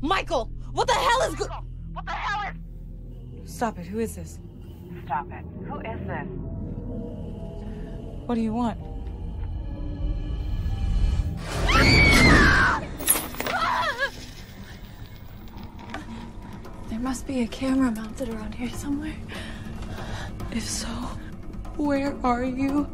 Michael, what the hell is What the hell is... Stop it, who is this? Stop it. Who is this? What do you want? There must be a camera mounted around here somewhere. If so, where are you?